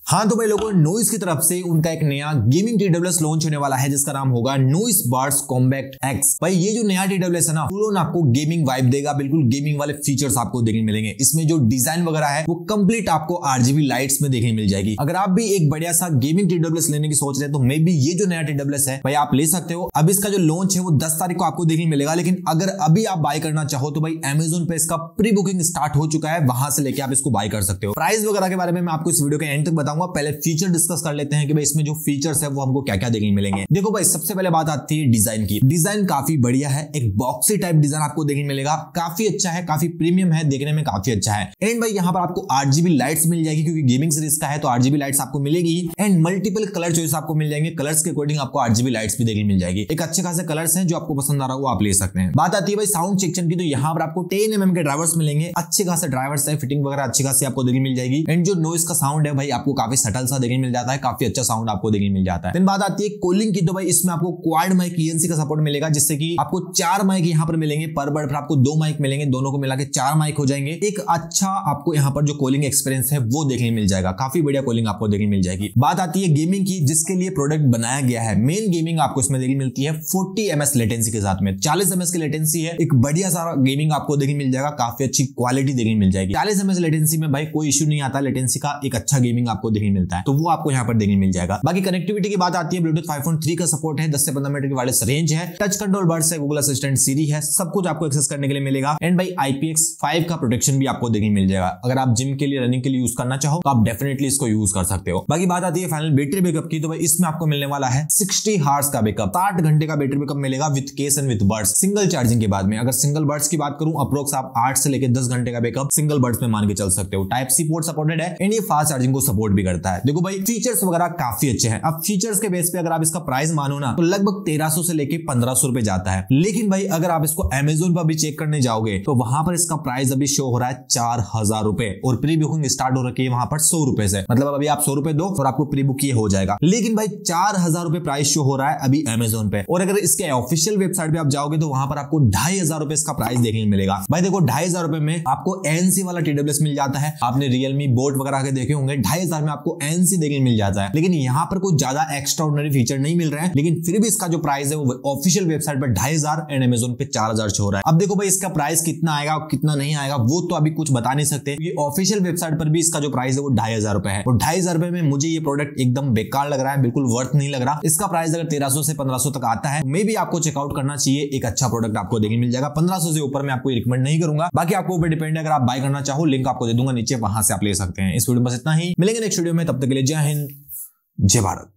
हाँ तो भाई लोगों, नॉइस की तरफ से उनका एक नया गेमिंग TWS लॉन्च होने वाला है जिसका नाम होगा नॉइस बर्ड्स कॉम्पैक्ट एक्स। भाई ये जो नया TWS है ना, फुल आपको गेमिंग वाइब देगा, बिल्कुल गेमिंग वाले फीचर्स आपको देखने मिलेंगे। इसमें जो डिजाइन वगैरह है वो कंप्लीट आपको RGB लाइट्स में देखने मिल जाएगी। अगर आप भी एक बढ़िया सा गेमिंग TWS लेने की सोच रहे हैं तो मे बी ये जो नया TWS है भाई आप ले सकते हो। अब इसका जो लॉन्च है वो 10 तारीख को आपको देखने मिलेगा, लेकिन अगर अभी आप बाय करना चाहो तो भाई Amazon पे इसका प्री बुकिंग स्टार्ट हो चुका है, वहां से लेके आप इसको बाय कर सकते हो। प्राइस वगैरह के बारे में मैं आपको इस वीडियो के एंड तक बताऊंगा। पहले फीचर डिस्कस कर लेते हैं कि भाई इसमें जो फीचर्स है वो हमको क्या क्या देखने मिलेंगे। देखो भाई, सबसे पहले बात आती है डिजाइन की। डिजाइन काफी बढ़िया है, एक बॉक्सी टाइप डिजाइन आपको देखने मिलेगा, काफी अच्छा है, काफी प्रीमियम है, देखने में काफी अच्छा है। एंड भाई यहाँ पर आपको RGB लाइट्स मिल जाएगी, क्योंकि गेमिंग सीरीज का है तो RGB लाइट्स आपको मिलेगी। एंड मल्टीपल कलर चॉइस आपको मिल जाएंगे, कलर्स के अकॉर्डिंग आपको RGB लाइट्स भी देखने मिल जाएगी। एक अच्छे खासे कलर्स हैं, जो आपको पसंद आ रहा है वो आप ले सकते हैं। बात आती है भाई साउंड सेक्शन की, तो यहाँ पर आपको 10 mm के ड्राइवर्स मिलेंगे, अच्छे खासे ड्राइवर्स है, फिटिंग वगैरह अच्छी खासी आपको देखने मिल जाएगी। एंड जो नॉइस का साउंड है भाई आपको काफी सटल सा देखने मिल जाता है, काफी अच्छा साउंड आपको देखने मिल जाता है। फिर बात आती है कॉलिंग की, तो भाई इसमें आपको क्वाड माइक ENC का सपोर्ट मिलेगा, जिससे कि आपको 4 माइक यहाँ पर मिलेंगे पर बर्ड, फिर आपको 2 माइक मिलेंगे, दोनों को मिला के 4 माइक हो जाएंगे। एक अच्छा आपको यहाँ पर जो कॉलिंग एक्सपीरियंस है वो देखने मिल जाएगा, काफी बढ़िया कॉलिंग आपको देखने मिल जाएगी। बात आती है गेमिंग की, जिसके लिए प्रोडक्ट बनाया गया है। मेन गेमिंग आपको इसमें देखने मिलती है 40 ms लेटेंसी के साथ में, 40 ms की लेटेंसी है, एक बढ़िया सारा गेमिंग आपको देखने मिल जाएगा, काफी अच्छी क्वालिटी देखने मिल जाएगी। 40 ms लेटेंसी में भाई कोई इश्यू नहीं आता, लेटेंसी का एक अच्छा गेमिंग आपको देखने मिलता है, तो वो आपको यहाँ पर देखने मिल जाएगा। बाकी कनेक्टिविटी की बात आती है, ब्लूटूथ 5.3 का सपोर्ट है, 10 से 15 मीटर की वायरलेस रेंज है, टच कंट्रोल बर्ड्स है, गूगल असिस्टेंट सीरी है, सब कुछ आपको एक्सेस करने के लिए मिलेगा। एंड भाई IPX5 का प्रोटेक्शन भी आपको देखने मिल जाएगा। अगर आप जिम के लिए, रनिंग के लिए यूज करना चाहो तो आप डेफिनेटली इसको यूज कर सकते हो। बाकी बात आती है फाइनल बैटरी बैकअप की, तो भाई इसमें आपको मिलने वाला है 60 हावर्स का बैकअप, 60 घंटे का बैटरी बैकअप मिलेगा with case and with buds, single charging के बाद में। अगर सिंगल बर्ड्स की बात करूं, अप्रोक्स आप 8 से लेकर 10 घंटे का बैकअप सिंगल बर्ड्स में मान के चल सकते हो। Type-C पोर्ट सपोर्टेड है एंड ये फास्ट चार्जिंग को सपोर्ट भी करता है। देखो भाई फीचर्स वगैरह काफी अच्छे हैं। अब फीचर्स के बेस पे अगर आप इसका प्राइस मानो ना तो लगभग 1300 से लेके 1500 रुपए जाता है। लेकिन भाई अगर आप इसको Amazon पर भी चेक करने जाओगे तो वहां पर इसका प्राइस अभी शो हो रहा है 4000 रुपए, और प्री बुकिंग स्टार्ट हो रखी है वहां पर 100 रुपए से। मतलब अभी आप 100 रुपए दो और आपको प्री बुक ये हो जाएगा। लेकिन भाई 4000 रुपए प्राइस शो हो रहा है अभी Amazon पे, और अगर इसके ऑफिशियल वेबसाइट पे आप जाओगे तो वहां पर आपको 2500 रुपए इसका प्राइस देखने को मिलेगा। भाई देखो 2500 रुपए में आपको ANC वाला TWS मिल जाता है। आपने Realme बोट वगैरह के देखे होंगे, 2500 में आपको ANC देखने मिल जाता है। लेकिन यहाँ पर कुछ ज्यादा एक्स्ट्रा ऑर्डिनरी फीचर नहीं मिल रहा है, लेकिन फिर भी इसका जो प्राइस है वो ऑफिशियल वेबसाइट पर 2500 एंड Amazon पे 4000 शो रहा है। अब देखो भाई इसका प्राइस कितना आएगा और कितना नहीं आएगा वो तो अभी कुछ बता नहीं सकते, क्योंकि ऑफिशियल वेबसाइट पर भी इसका जो प्राइस है वो 2500 रुपए है। और 2500 रुपए में मुझे ये प्रोडक्ट एकदम बेकार लग रहा है, बिल्कुल वर्थ नहीं लग रहा। इसका प्राइस अगर 1300 से 1500 तक आता है, मे भी आपको चेकआउट करना चाहिए, एक अच्छा प्रोडक्ट आपको देखने मिल जाएगा। 1500 से ऊपर मैं आपको रिकमेंड नहीं करूंगा, बाकी आपको ऊपर डिपेंड है। अगर आप बाय करना चाहो लिंक आपको दे दूंगा नीचे, वहां से आप ले सकते हैं। इस वीडियो में बस इतना ही, मिलेंगे नेक्स्ट वीडियो में, तब तक के लिए जय हिंद जय भारत।